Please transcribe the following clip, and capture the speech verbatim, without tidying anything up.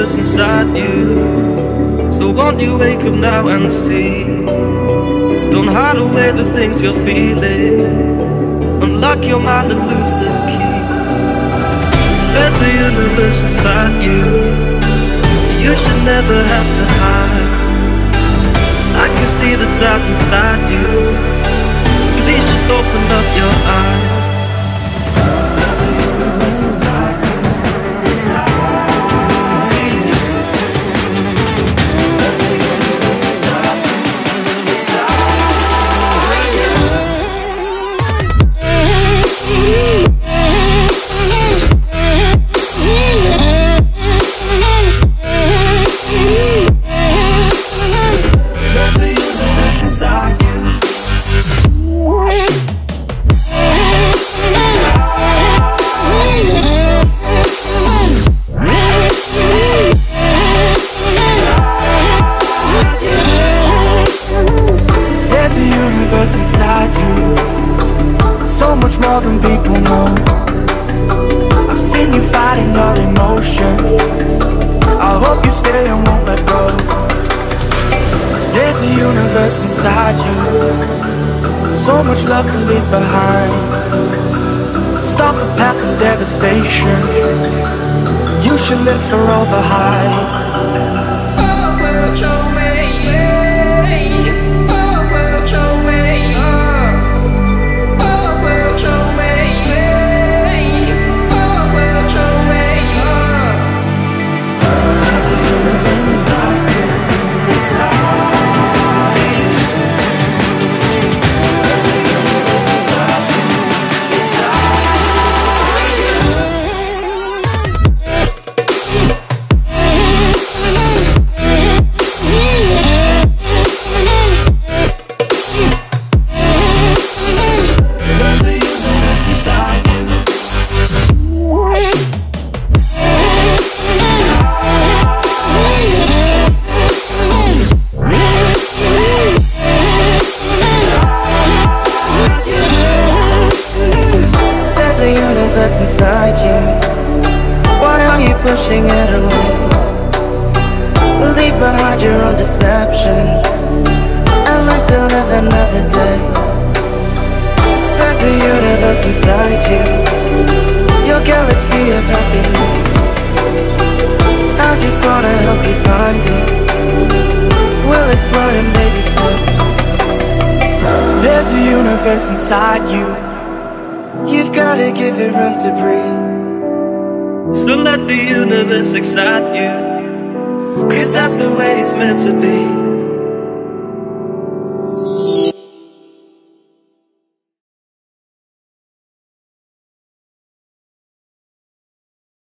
universe inside you. So won't you wake up now and see? Don't hide away the things you're feeling. Unlock your mind and lose the key. There's a universe inside you. You should never have to hide. I can see the stars inside you. Please just open up your eyes. There's a universe inside you. Inside you, so much more than people know. I've seen you fighting your emotion. I hope you stay and won't let go. There's a universe inside you, so much love to leave behind. Stop the path of devastation. You should live for all the hype. Inside you, why are you pushing it away? Leave behind your own deception and learn to live another day. There's a universe inside you, your galaxy of happiness. I just wanna help you find it. We'll explore in baby steps. There's a universe inside you. You've gotta give it room to breathe. So let the universe excite you, 'cause that's the way it's meant to be.